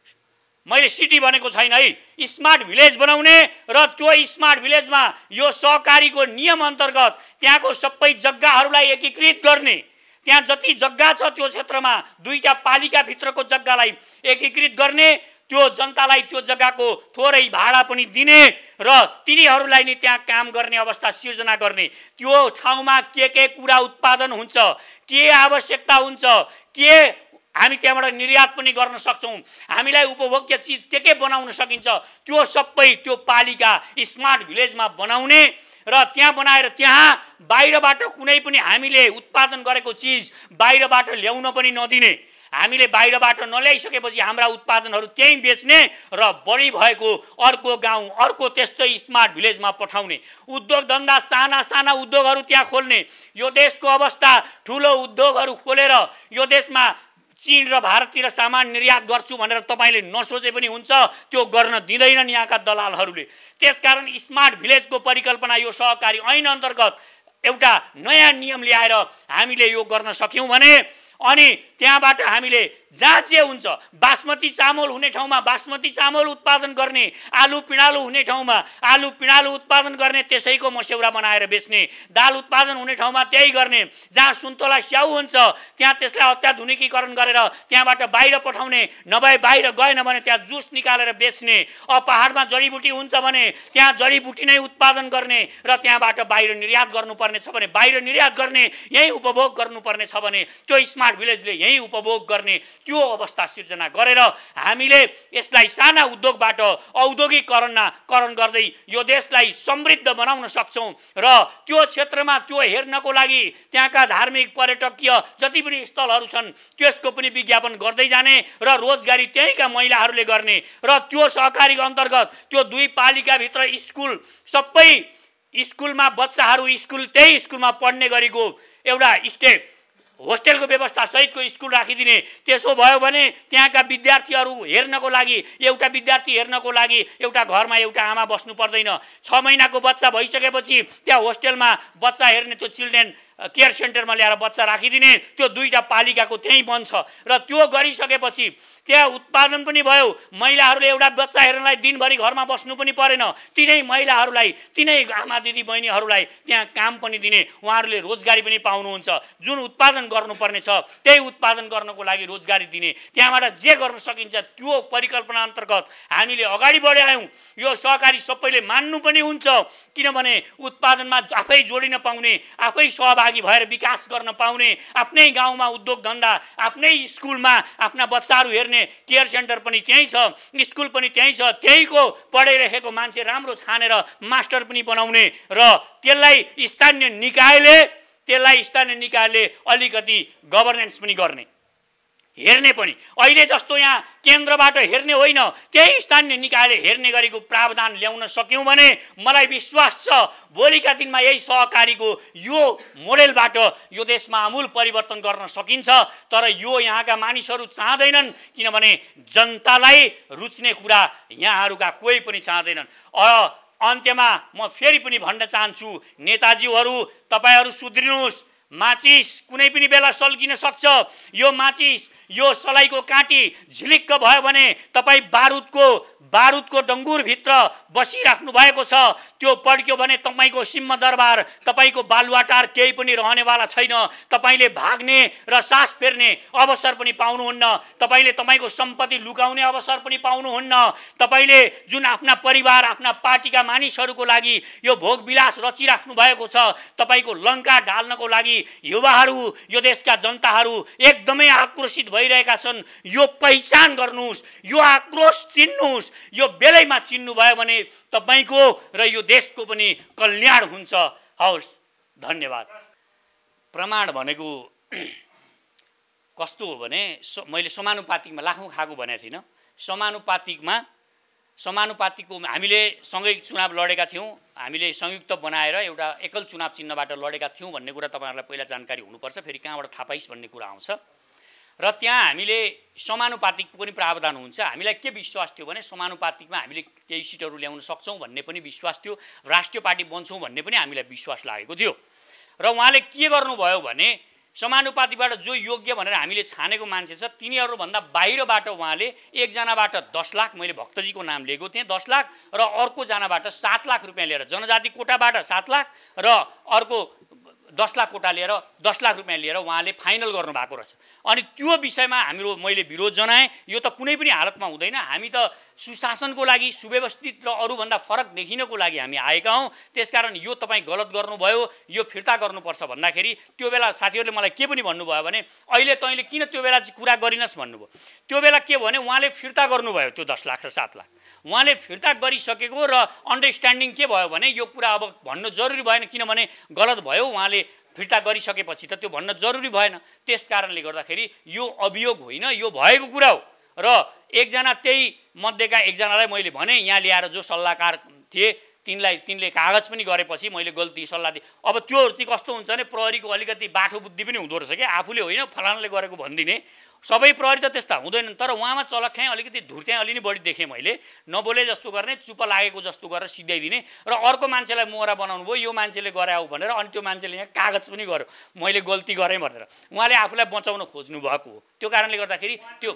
मैले सिटी भनेको छैन है, स्मार्ट भिलेज बनाउने र त्यो स्मार्ट भिलेजमा यो सहकारीको नियम अन्तर्गत त्यहाँको सबै जग्गाहरूलाई एकीकृत गर्ने। त्यहाँ जति जग्गा छ त्यो क्षेत्रमा दुईटा पालिकाभित्रको जग्गालाई एकीकृत गर्ने, त्यो जनतालाई त्यो जग्गाको थोरै भाडा पनि दिने र तिनीहरूलाई नि त्यहाँ काम गर्ने अवस्था सिर्जना गर्ने। त्यो ठाउँमा के कुरा उत्पादन हुन्छ, के आवश्यकता हुन्छ, के हामी त्यहाँबाट निर्यात पनि गर्न सक्छौँ, हामीलाई उपभोग्य चिज के बनाउन सकिन्छ, त्यो सबै त्यो पालिका स्मार्ट भिलेजमा बनाउने र त्यहाँ बनाएर त्यहाँ बाहिरबाट कुनै पनि हामीले उत्पादन गरेको चिज बाहिरबाट ल्याउन पनि नदिने। हामीले बाहिरबाट नल्याइसकेपछि हाम्रा उत्पादनहरू त्यहीँ बेच्ने र बढी भएको अर्को गाउँ, अर्को त्यस्तै स्मार्ट भिलेजमा पठाउने। उद्योग धन्दा साना उद्योगहरू त्यहाँ खोल्ने। यो देशको अवस्था, ठुलो उद्योगहरू खोलेर यो देशमा चीन र भारततिर सामान निर्यात गर्छु भनेर तपाईँले नसोचे पनि हुन्छ, त्यो गर्न दिँदैनन् यहाँका दलालहरूले। त्यसकारण स्मार्ट भिलेजको परिकल्पना यो सहकारी ऐन अन्तर्गत एउटा नयाँ नियम ल्याएर हामीले यो गर्न सक्यौँ भने अनि त्यहाँबाट हामीले जहाँ जे हुन्छ, बासमती चामल हुने ठाउँमा बासमती चामल उत्पादन गर्ने, आलु पिँडालु हुने ठाउँमा आलु पिँडालु उत्पादन गर्ने, त्यसैको मस्यौरा बनाएर बेच्ने, दाल उत्पादन हुने ठाउँमा त्यही गर्ने। जहाँ सुन्तला स्याउ हुन्छ त्यहाँ त्यसलाई अत्याधुनिकीकरण गरेर त्यहाँबाट बाहिर पठाउने, नभए बाहिर गएन भने त्यहाँ जुस निकालेर बेच्ने। अब पहाडमा जडीबुटी हुन्छ भने त्यहाँ जडीबुटी नै उत्पादन गर्ने र त्यहाँबाट बाहिर निर्यात गर्नुपर्ने छ भने बाहिर निर्यात गर्ने, यहीँ उपभोग गर्नुपर्ने छ भने त्यो स्मार्ट भिलेजले यहीँ उपभोग गर्ने। त्यो अवस्था सिर्जना गरेर हामीले यसलाई साना उद्योगबाट औद्योगिकरण गर्दै यो देशलाई समृद्ध बनाउन सक्छौँ र त्यो क्षेत्रमा त्यो हेर्नको लागि त्यहाँका धार्मिक पर्यटकीय जति पनि स्थलहरू छन् त्यसको पनि विज्ञापन गर्दै जाने र रोजगारी त्यहीँका महिलाहरूले गर्ने र त्यो सहकारी अन्तर्गत त्यो दुई पालिकाभित्र स्कुल, सबै स्कुलमा बच्चाहरू त्यही स्कुलमा पढ्ने गरेको एउटा होस्टेलको व्यवस्था सहितको स्कुल राखिदिने। त्यसो भयो भने त्यहाँका विद्यार्थीहरू हेर्नको लागि एउटा विद्यार्थी हेर्नको लागि एउटा घरमा एउटा आमा बस्नु पर्दैन। 6 महिनाको बच्चा भइसकेपछि त्यहाँ होस्टेलमा बच्चा हेर्ने त्यो चिल्ड्रेन केयर सेन्टरमा ल्याएर बच्चा राखिदिने। त्यो 2टा पालिकाको त्यहीँ बन्छ र त्यो गरिसकेपछि त्यहाँ उत्पादन पनि भयो। महिलाहरूले एउटा बच्चा हेर्नलाई दिनभरि घरमा बस्नु पनि परेन। तिनै महिलाहरूलाई तिनै आमा दिदी बहिनीहरूलाई त्यहाँ काम पनि दिने, उहाँहरूले रोजगारी पनि पाउनुहुन्छ। जुन उत्पादन गर्नुपर्ने छ त्यही उत्पादन गर्नको लागि रोजगारी दिने, त्यहाँबाट जे गर्न सकिन्छ त्यो परिकल्पना अन्तर्गत हामीले अगाडि बढायौँ। यो सहकारी सबैले मान्नु पनि हुन्छ, किनभने उत्पादनमा आफै जोडिन पाउने, आफै सहभागी भएर विकास गर्न पाउने, आफ्नै गाउँमा उद्योग धन्दा, आफ्नै स्कुलमा आफ्ना बच्चाहरू हेर्ने केयर सेन्टर पनि त्यहीँ छ, स्कुल पनि त्यहीँ छ, त्यहीँको पढाइरहेको मान्छे राम्रो छानेर मास्टर पनि बनाउने र त्यसलाई स्थानीय निकायले अलिकति गभर्नेन्स पनि गर्ने, हेर्ने पनि। अहिले जस्तो यहाँ केन्द्रबाट हेर्ने होइन, त्यही स्थानीय निकायले हेर्ने गरेको प्रावधान ल्याउन सक्यौँ भने मलाई विश्वास छ भोलिका दिनमा यही सहकारीको यो मोडेलबाट यो देशमा आमूल परिवर्तन गर्न सकिन्छ। तर यो यहाँका मानिसहरू चाहँदैनन्, किनभने जनतालाई रुच्ने कुरा यहाँहरूका कोही पनि चाहँदैनन्। अन्त्यमा म फेरि पनि भन्न चाहन्छु, नेताजीहरू तपाईँहरू सुध्रिनुहोस्। माचिस कुनै पनि बेला सल्किन सक्छ। यो माचिस, यो सलाइको काँटी झिलिक्क भयो भने तपाईँ बारुदको डङ्गुरभित्र बसिराख्नु भएको छ। त्यो पड्क्यो भने तपाईँको सिंहदरबार, तपाईँको बालुवाटार केही पनि रहनेवाला छैन। तपाईँले भाग्ने र सास फेर्ने अवसर पनि पाउनुहुन्न। तपाईँले तपाईँको सम्पत्ति लुकाउने अवसर पनि पाउनुहुन्न। तपाईँले जुन आफ्ना परिवार, आफ्ना पार्टीका मानिसहरूको लागि यो भोगविलास रचिराख्नु भएको छ, तपाईँको लङ्का ढाल्नको लागि युवाहरू, यो देशका जनताहरू एकदमै आक्रोशित भइरहेका छन्। यो पहिचान गर्नुहोस्, यो आक्रोश चिन्नुहोस्। यो बेलैमा चिन्नुभयो भने तपाईँको र यो देशको पनि कल्याण हुन्छ। हवस्, धन्यवाद। प्रमाण भनेको कस्तो हो भने मैले समानुपातिकमा लाखौँ खाएको भनेको थिइनँ। समानुपातिकको हामीले सँगै चुनाव लडेका थियौँ, हामीले संयुक्त बनाएर एउटा एकल चुनाव चिन्हबाट लडेका थियौँ भन्ने कुरा तपाईँहरूलाई पहिला जानकारी हुनुपर्छ। फेरि कहाँबाट थाहा पाइस् भन्ने कुरा आउँछ। र त्यहाँ हामीले समानुपातिकको पनि प्रावधान हुन्छ। हामीलाई के विश्वास थियो भने समानुपातिकमा हामीले केही सिटहरू ल्याउन सक्छौँ भन्ने पनि विश्वास थियो, राष्ट्रिय पार्टी बन्छौँ भन्ने पनि हामीलाई विश्वास लागेको थियो। र उहाँले के गर्नुभयो भने समानुपातिकबाट जो योग्य भनेर हामीले छानेको मान्छे छ तिनीहरूभन्दा बाहिरबाट उहाँले एकजनाबाट 10 लाख, मैले भक्तजीको नाम लिएको थिएँ, 10 लाख र अर्कोजनाबाट 7 लाख रुपियाँ लिएर, जनजाति कोटाबाट 7 लाख र अर्को 10 लाख कोटा लिएर 10 लाख रुपियाँ लिएर उहाँले फाइनल गर्नुभएको रहेछ। अनि त्यो विषयमा मैले विरोध जनाएँ। यो त कुनै पनि हालतमा हुँदैन। हामी त सुशासनको लागि, सुव्यवस्थित र अरूभन्दा फरक देखिनको लागि हामी आएका हौँ। त्यसकारण यो तपाईँ गलत गर्नुभयो, यो फिर्ता गर्नुपर्छ भन्दाखेरि त्यो बेला साथीहरूले मलाई के पनि भन्नुभयो भने अहिले तैँले किन त्यो बेला कुरा गरिनस् भन्नुभयो। त्यो बेला के भने उहाँले फिर्ता गर्नुभयो त्यो 10 लाख र 7 लाख। उहाँले फिर्ता गरिसकेको र अन्डरस्ट्यान्डिङ के भयो भने यो कुरा अब भन्नु जरुरी भएन, किनभने गलत भयो। उहाँले फिर्ता गरिसकेपछि त त्यो भन्न जरुरी भएन। त्यस कारणले गर्दाखेरि यो अभियोग होइन, यो भएको कुरा हो। र एकजना त्यही मध्येका एकजनालाई मैले भने यहाँ ल्याएर जो सल्लाहकार थिए तिनले कागज पनि गरेपछि मैले गल्ती सल्लाह दिएँ। अब त्यो चाहिँ कस्तो हुन्छ भने प्रहरीको अलिकति बाठो बुद्धि पनि हुँदो रहेछ क्या। आफूले होइन फलानाले गरेको भनिदिने। सबै प्रहरी त त्यस्ता हुँदैनन्, तर उहाँमा चलख्याँ अलिकति धुर्त्याँ अलि नै बढी देखेँ मैले। नबोले जस्तो गर्ने, चुप लागेको जस्तो गरेर सिध्याइदिने र अर्को मान्छेलाई मोहरा बनाउनु भयो, यो मान्छेले गरे हो भनेर। अनि त्यो मान्छेले यहाँ कागज पनि गर्यो मैले गल्ती गरेँ भनेर। उहाँले आफूलाई बचाउन खोज्नु भएको हो। त्यो कारणले गर्दाखेरि त्यो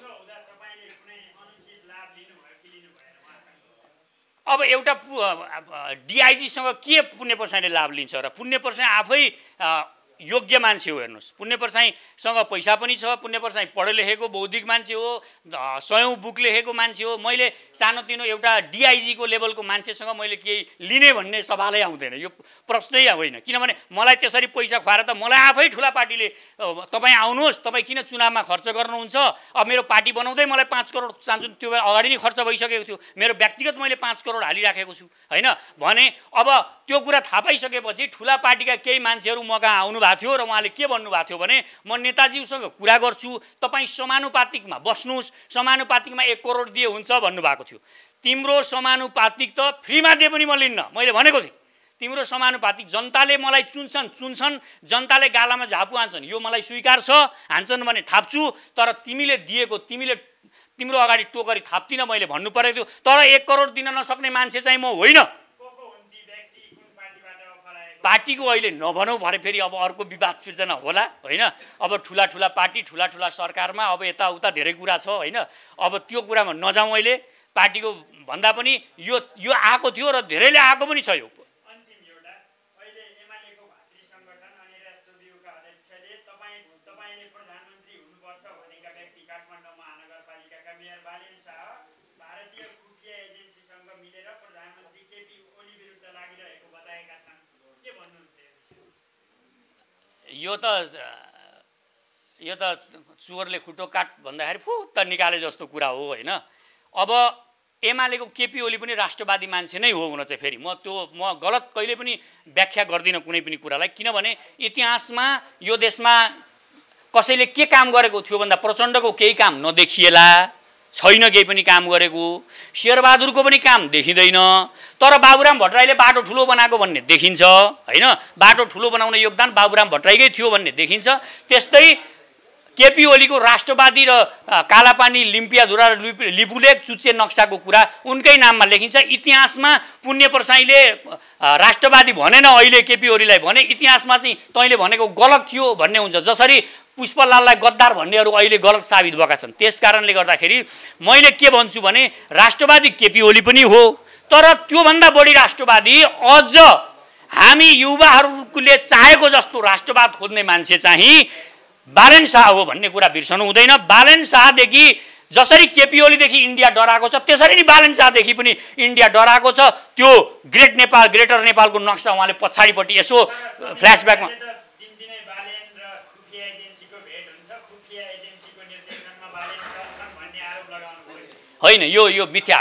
अब एउटा डिआइजीसँग के पुण्य प्रसाईले लाभ लिन्छ र? पुण्य प्रसाई आफै योग्य मान्छे हो। हेर्नुहोस्, पुण्य प्रसाईसँग पैसा पनि छ, पुण्य प्रसाई पढे लेखेको बौद्धिक मान्छे हो, 100औं बुक लेखेको मान्छे हो। मैले सानोतिनो एउटा डिआइजीको लेभलको मान्छेसँग मैले केही लिने भन्ने सवालै आउँदैन, यो प्रश्नै होइन। किनभने मलाई त्यसरी पैसा खुवाएर त मलाई आफै ठुला पार्टीले तपाईँ आउनुहोस्, तपाईँ किन चुनावमा खर्च गर्नुहुन्छ, अब मेरो पार्टी बनाउँदै मलाई 5 करोड चाहन्छु, त्यो अगाडि नै खर्च भइसकेको थियो। मेरो व्यक्तिगत मैले 5 करोड हालिराखेको छु होइन भने। अब त्यो कुरा थाहा पाइसकेपछि ठुला पार्टीका केही मान्छेहरू म कहाँ आउनु थियो र उहाँले के भन्नुभएको थियो भने म नेताजीसँग कुरा गर्छु, तपाईँ समानुपातिकमा बस्नुहोस्, समानुपातिकमा 1 करोड दिए हुन्छ भन्नुभएको थियो। तिम्रो समानुपातिक त फ्रीमा दिए पनि म लिन्न, मैले भनेको थिएँ। तिम्रो समानुपातिक जनताले मलाई चुन्छन् जनताले गालामा झापु हान्छन् यो मलाई स्वीकार छ हान्छन् भने थाप्छु तर तिमीले दिएको तिम्रो अगाडि टोकरी थाप्दिन मैले भन्नु परेको थियो तर 1 करोड दिन नसक्ने मान्छे चाहिँ म होइन पार्टीको अहिले नभनौ भरे फेरि अब अर्को विवाद सिर्जना होला हैन अब ठुला पार्टी ठुला सरकारमा अब यताउता धेरै कुरा छ हैन अब त्यो कुरामा नजाउँ अहिले पार्टीको भन्दा पनि यो आएको थियो र धेरैले आएको पनि छ यो अन्तिम एउटा अहिले एमालेको भातृ संगठन अनि राष्ट्रवियुका अध्यक्षले तपाईले प्रधानमन्त्री हुनुपर्छ भनेका व्यक्ति काठमाडौँ महानगरपालिकाका मेयर बालेन शाह भारतीय खुफिया एजेन्सीसँग मिलेर प्रधानमन्त्री केपी ओली विरुद्ध लागिरहेको बताएका छन् के भन्नुहुन्छ यो त चोरले खुट्टो काट भन्दाखेरि फुत्त निकाले जस्तो कुरा हो हैन अब एमालेको केपी ओली पनि राष्ट्रवादी मान्छे नै हो हुन चाहिँ फेरि म गलत कहिले पनि व्याख्या गर्दिनँ कुनै पनि कुरालाई किनभने इतिहासमा यो देशमा कसैले के काम गरेको थियो भन्दा प्रचण्डको केही काम नदेखिएला छैन केही पनि काम गरेको शेरबहादुरको पनि काम देखिँदैन तर बाबुराम भट्टराईले बाटो ठुलो बनाएको भन्ने देखिन्छ हैन बाटो ठुलो बनाउने योगदान बाबुराम भट्टराईकै थियो भन्ने देखिन्छ त्यस्तै केपी ओलीको राष्ट्रवादी र कालापानी लिम्पियाधुरा र लिपुलेक चुच्चे नक्साको कुरा उनकै नाममा लेखिन्छ इतिहासमा पुण्य प्रसाईले राष्ट्रवादी भनेन अहिले केपी ओलीलाई भने इतिहासमा चाहिँ तैँले भनेको गलत थियो भन्ने हुन्छ जसरी पुष्पलाललाई गद्दार भन्नेहरू अहिले गलत साबित भएका छन् त्यसकारणले गर्दाखेरि मैले के भन्छु भने राष्ट्रवादी केपी ओली पनि हो तर त्योभन्दा बढी राष्ट्रवादी अझ हामी युवाहरूले चाहेको जस्तो राष्ट्रवाद खोज्ने मान्छे चाहिँ बालेन शाह हो भन्ने कुरा बिर्सनु हुँदैन बालेन शाहदेखि जसरी केपी ओलीदेखि इन्डिया डराएको छ त्यसरी नै बालेन शाहदेखि पनि इन्डिया डराएको छ त्यो ग्रेटर नेपालको नक्सा उहाँले पछाडिपट्टि यसो फ्ल्यासब्याकमा होइन यो मिथ्या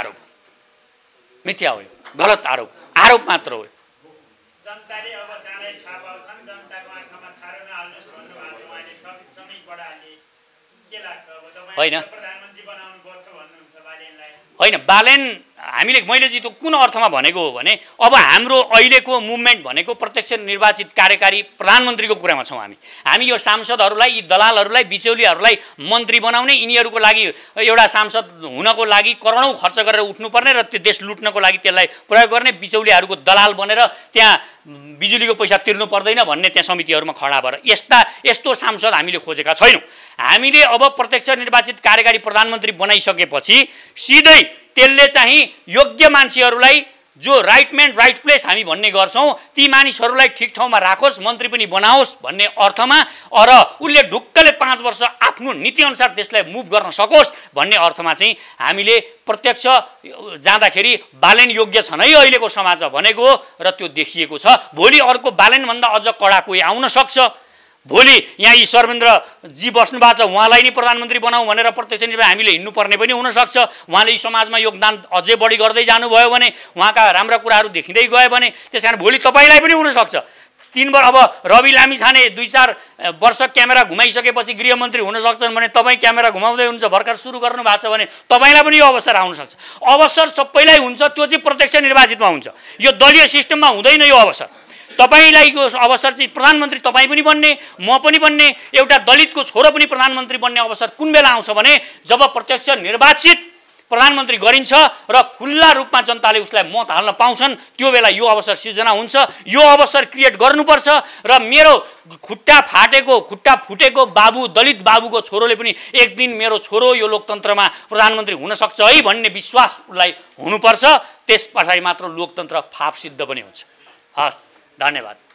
हो यो गलत आरोप मात्र हो जनताले अब चाँडै थाहा पाउँछन् जनताको आँखामा छारो नहाल्नुस् भन्नुभएको छ उहाँले समीक बडालले के लाग्छ अब तपाईले प्रधानमन्त्री बनाउनु पर्छ भन्नुहुन्छ बालेनलाई होइन बालेन मैले चाहिँ त्यो कुन अर्थमा भनेको हो भने अब हाम्रो अहिलेको मुभमेन्ट भनेको प्रत्यक्ष निर्वाचित कार्यकारी प्रधानमन्त्रीको कुरामा छौँ हामी यो सांसदहरूलाई यी दलालहरूलाई बिचौलियाहरूलाई मन्त्री बनाउने यिनीहरूको लागि एउटा सांसद हुनको लागि करोडौँ खर्च गरेर उठ्नुपर्ने र त्यो देश लुट्नको लागि त्यसलाई प्रयोग गर्ने बिचौलियाहरूको दलाल बनेर त्यहाँ बिजुलीको पैसा तिर्नु पर्दैन भन्ने त्यहाँ समितिहरूमा खडा भएर यस्तो सांसद हामीले खोजेका छैनौँ हामीले अब प्रत्यक्ष निर्वाचित कार्यकारी प्रधानमन्त्री बनाइसकेपछि सिधै त्यसले चाहिँ योग्य मान्छेहरूलाई जो राइट म्यान राइट प्लेस हामी भन्ने गर्छौँ ती मानिसहरूलाई ठिक ठाउँमा राखोस् मन्त्री पनि बनाओस् भन्ने अर्थमा र उसले ढुक्कले 5 वर्ष आफ्नो नीतिअनुसार देशलाई मुभ गर्न सकोस् भन्ने अर्थमा चाहिँ हामीले प्रत्यक्ष जाँदाखेरि बालेन योग्य छन् है अहिलेको समाजमा भनेको हो र त्यो देखिएको छ भोलि अर्को बालेनभन्दा अझ कडा कोही आउन सक्छ भोलि यहाँ यी सर्वेन्द्रजी बस्नु भएको छ उहाँलाई नै प्रधानमन्त्री बनाऊ भनेर प्रत्यक्ष निर्वाचन हामीले हिँड्नुपर्ने पनि हुनसक्छ उहाँले यी समाजमा योगदान अझै बढी गर्दै जानुभयो भने उहाँका राम्रा कुराहरू देखिँदै गयो भने त्यसकारण भोलि तपाईँलाई पनि हुनसक्छ 3 वर्ष अब रवि लामिछाने 2-4 वर्ष क्यामेरा घुमाइसकेपछि गृहमन्त्री हुन सक्छन् भने तपाईँ क्यामेरा घुमाउँदै हुनुहुन्छ भर्खर सुरु गर्नु भएको छ भने तपाईँलाई पनि यो अवसर आउन सक्छ अवसर सबैलाई हुन्छ त्यो चाहिँ प्रत्यक्ष निर्वाचितमा हुन्छ यो दलीय सिस्टममा हुँदैन यो अवसर तपाईलाई यो अवसर चाहिँ प्रधानमन्त्री तपाईँ पनि बन्ने म पनि बन्ने एउटा दलितको छोरो पनि प्रधानमन्त्री बन्ने अवसर कुन बेला आउँछ भने जब प्रत्यक्ष निर्वाचित प्रधानमन्त्री गरिन्छ र खुल्ला रूपमा जनताले उसलाई मत हाल्न पाउँछन् त्यो बेला यो अवसर सिर्जना हुन्छ यो अवसर क्रिएट गर्नुपर्छ र मेरो खुट्टा फुटेको बाबु दलित बाबुको छोरोले पनि एक दिन मेरो छोरो यो लोकतन्त्रमा प्रधानमन्त्री हुन सक्छ है भन्ने विश्वास उसलाई हुनुपर्छ त्यस पछाडि मात्र लोकतन्त्र फाप सिद्ध पनि हुन्छ हस् धन्यवाद।